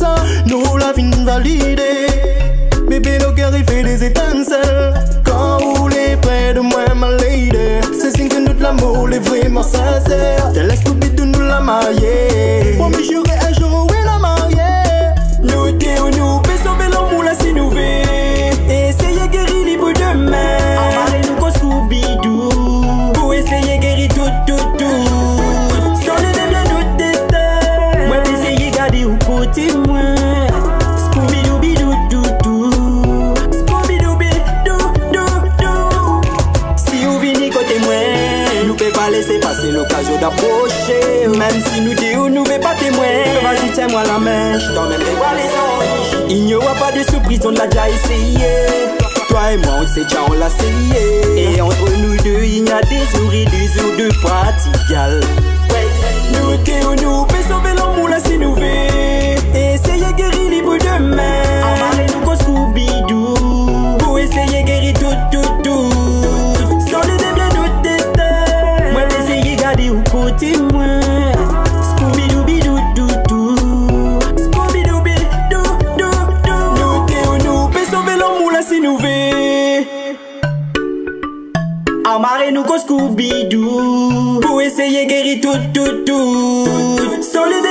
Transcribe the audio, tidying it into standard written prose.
nous la fin validée. Bébé, nos cœurs il fait des étincelles. Quand vous les près de moi, ma lady, c'est signe que notre l'amour est vraiment sincère. Te laisse tout de nous la marier. Pour me jurer un jour, oui, la marier. Nous t'es ou nous, mais sauver l'amour là si nous veut. Essayez guérir libre demain. Amarrez-nous qu'on Scooby-Doo. Pour essayer guérir tout. Sans le bien notre destin. Moi, essayer garder au côté moi. Laissez passer l'occasion d'approcher. Même si nous disons nous ne pas témoin. Vas-y tiens-moi la main, je t'emmènerai voir les anges. Il n'y aura pas de surprise, on l'a déjà essayé. Toi et moi on sait déjà on l'a essayé. Et entre nous deux il y a des jours et des jours de pratical. Nous disons nous peut sauver l'amour là si nous veut. Essayez guérir libre demain. Amarrez-nous qu'on Scooby-Doo. Pour essayer guérir tout. Sans le bien notre destin. Moi d'essayer garder au côté moi. Scooby-Doo. Scooby-Doo. Nous t'es nous peut sauver l'amour là si nous veut. Amarrez-nous qu'on Scooby-Doo. Pour essayer guérir tout. Sans le